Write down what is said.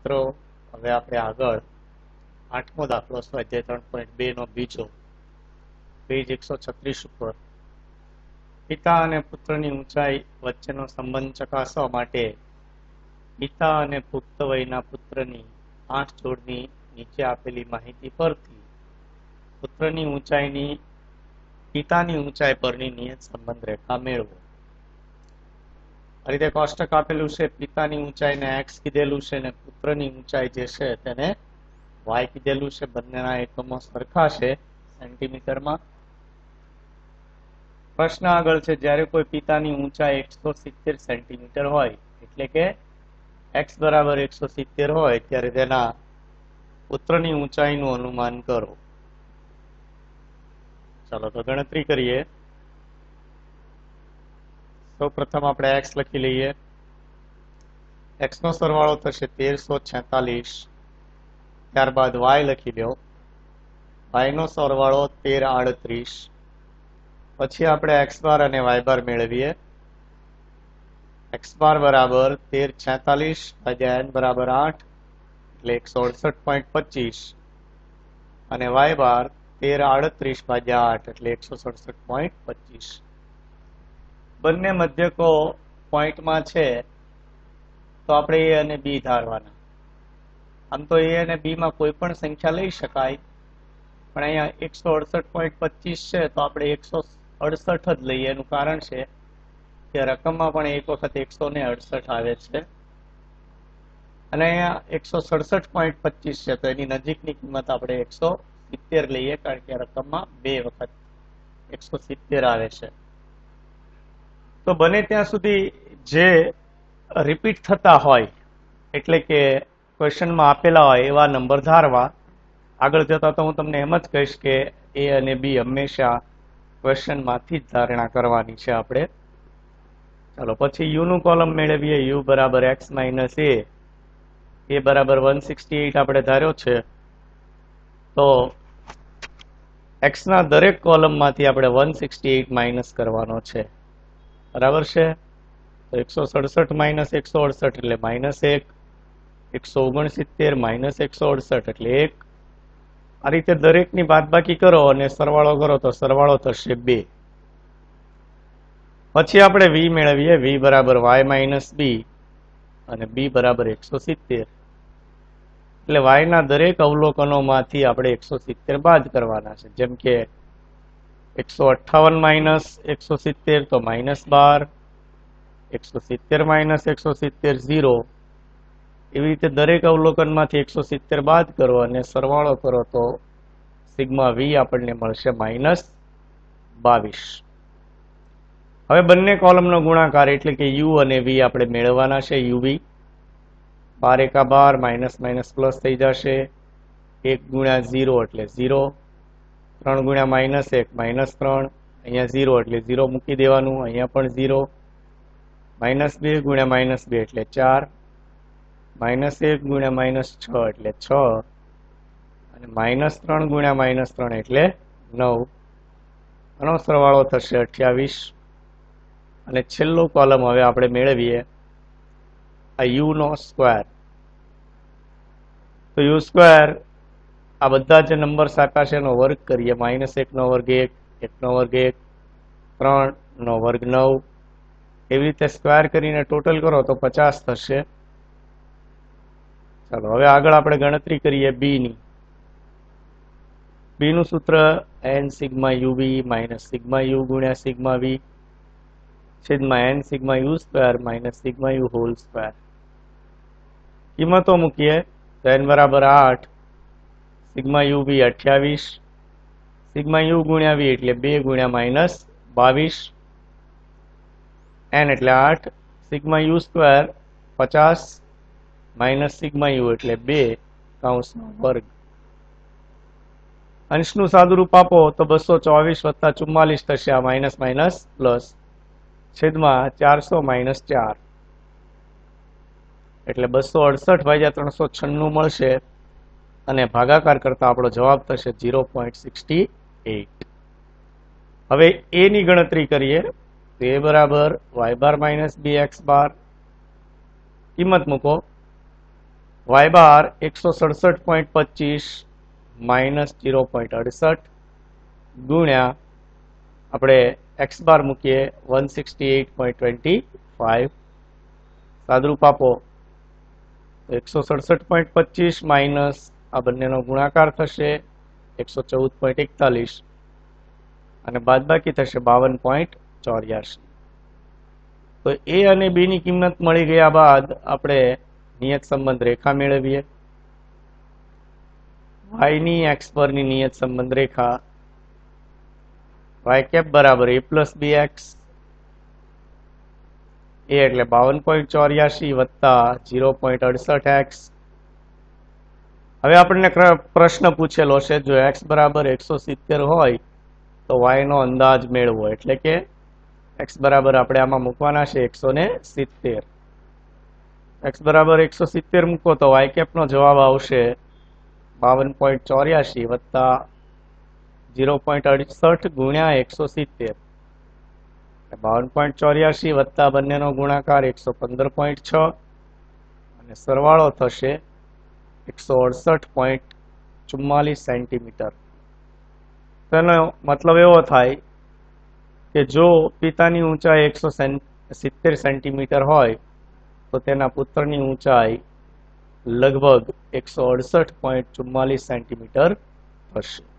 મિત્રો હવે આપણે આગળ 8મો દાખલો સ્વાધ્યાય 3.2 નો બીજો પેજ 136 ઉપર પિતા અને પુત્રની ઊંચાઈ વચ્ચેનો સંબંધ ચકાસવા માટે પિતા અને પુખ્ત વયના પુત્રની 8 જોડની નીચે આપેલી માહિતી પરથી પુત્રની ઊંચાઈની પિતાની ઊંચાઈ પરની નિયત સંબંધ રેખા મેળવો. આ રીતે કોષ્ટક આપેલું છે. પિતાની ઊંચાઈને x કીધેલું છે અને પુત્રની ઊંચાઈ જે છે તેને y કીધેલું છે. બંનેના એકમો સરખા છે સેન્ટીમીટરમાં. પ્રશ્ન આગળ છે, જ્યારે કોઈ પિતાની ઊંચાઈ 170 સેન્ટીમીટર હોય એટલે કે x બરાબર 170 હોય ત્યારે તેના પુત્રની ઊંચાઈનું અનુમાન કરો. ચાલો તો ગણતરી કરીએ. સૌ પ્રથમ આપણે x લખી લઈએ. x નો સરવાળો થશે 1346. ત્યારબાદ y લખી લો. y નો સરવાળો 1338. પછી આપણે x બાર અને y બાર મેળવીએ. x બાર બરાબર 1346 ભાગ્યા n બરાબર 8 એટલે 168.25 અને y બાર 1338 ભાગ્યા 8 એટલે 167.25. બંને મધ્યકો પોઈન્ટમાં છે તો આપણે a અને b ધારવાના. આમ તો a અને b માં કોઈ પણ સંખ્યા લઈ શકાય, પણ અહીંયા 168.25 છે તો આપણે 168 જ લઈએ. એનું કારણ છે કે રકમમાં પણ એક વખત 168 આવે છે અને અહીંયા 167.25 છે તો એની નજીકની કિંમત આપણે 170 લઈએ, કારણ કે રકમમાં બે વખત 170 આવે છે. તો બને ત્યાં સુધી જે રિપીટ થતા હોય એટલે કે ક્વેશ્ચનમાં આપેલા હોય એવા નંબર ધારવા. આગળ જતા તો હું તમને એમ જ કહીશ કે a અને b હંમેશા ક્વેશ્ચનમાંથી જ ધારણા કરવાની છે આપણે. ચાલો પછી u નું કોલમ મેળવીએ. u બરાબર x માઇનસ a બરાબર 168 આપણે ધાર્યો છે. તો x ના દરેક કોલમમાંથી આપણે 168 માઇનસ કરવાનો છે. બરાબર છે. તો 167 માઇનસ 168 એટલે માઇનસ 1. 169 માઇનસ 168 એટલે 1. આ રીતે દરેકની બાદબાકી કરો અને સરવાળો કરો તો સરવાળો થશે 2. પછી આપણે v મેળવીએ. v બરાબર y માઇનસ b અને b બરાબર 170. એટલે y ના દરેક અવલોકનોમાંથી આપણે 170 બાદ કરવાના છે. જેમ કે 158 માઇનસ 170 તો માઇનસ 12. 170 માઇનસ 170 0. એવી રીતે દરેક અવલોકનમાંથી 170 બાદ કરો અને સરવાળો કરો તો સિગ્મા v આપણને મળશે માઇનસ 22. હવે બંને કોલમનો ગુણાકાર એટલે કે u અને v આપણે મેળવવાના છે. uv 12 એકા 12 માઇનસ માઇનસ પ્લસ થઈ જશે. 1 ગુણ્યા 0 એટલે 0. 3 ગુણ્યા માઇનસ 1 માઇનસ 3. અહીંયા 0 એટલે 0 મૂકી દેવાનું. અહીંયા પણ 0. માઇનસ 2 ગુણ્યા માઇનસ 2 એટલે 4. માઇનસ 1 ગુણ્યા માઇનસ 6 એટલે 6 અને માઇનસ 3 ગુણ્યા માઇનસ 3 એટલે 9. આનો સરવાળો થશે 28. અને છેલ્લો કોલમ હવે આપણે મેળવીએ આ u નો સ્ક્વેર. તો u સ્ક્વેર આ બધા જે નંબર આપ્યા છે એનો વર્ગ કરીએ. -1 નો વર્ગ 1, 1 નો વર્ગ 1, 3 નો વર્ગ 9. એવી રીતે સ્ક્વેર કરીને ટોટલ કરો તો 50 થશે. ચાલો હવે આગળ આપણે ગણતરી કરીએ b ની. b નું સૂત્ર n sigma uv minus sigma u ગુણ્યા સિગ્મા v છેદમાં n sigma u square minus sigma u whole square. કિંમતો મૂકીએ તો n બરાબર 8, સિગ્મા uv 28, સિગ્મા u ગુણ્યા v એટલે 2 ગુણ્યા માઇનસ 22, n એટલે 8, sigma u square 50 minus sigma u એટલે 2 કૌંસનો વર્ગ. અંશનું સાદુરૂપ આપો તો 224 વત્તા 44 થશે. આ માઇનસ માઇનસ પ્લસ છેદમાં 400 માઇનસ 4 એટલે 268 ભાગ્યા 396 મળશે અને ભાગાકાર કરતા આપણો જવાબ થશે 0.68. હવે a ની ગણતરી કરીએ. તો a બરાબર y bar minus b x bar. કિંમત મૂકો વાય બાર 167.25 માઇનસ 0.68 ગુણ્યા આપણે એક્સ બાર મૂકીએ 168.25 સાદરૂપ આપો 167.25 માઇનસ આ બંનેનો ગુણાકાર થશે 114.41 અને બાદબાકી થશે 52.84. તો એ અને બી ની કિંમત મળી ગયા બાદ આપણે નિયત સંબંધ રેખા મેળવીએ. વાય ની એક્સ પરની નિયત સંબંધ રેખા વાય કેપ બરાબર a plus b x, a એટલે 52.84 વત્તા 0.68x. હવે આપણને પ્રશ્ન પૂછેલો છે જો x બરાબર 170 હોય તો y નો અંદાજ મેળવો, એટલે કે x બરાબર આપણે આમાં મૂકવાના છે 170. x બરાબર 170 મૂકો તો y કેપ નો જવાબ આવશે 52.84 વત્તા 0.68 ગુણ્યા 170. 52.84 વત્તા બંનેનો ગુણાકાર 115.6 અને સરવાળો થશે 168.44 સેન્ટીમીટર. તેનો મતલબ એવો થાય કે જો પિતાની ઊંચાઈ 170 સેન્ટીમીટર હોય તો તેના પુત્રની ઊંચાઈ લગભગ 168.44 સેન્ટીમીટર થશે.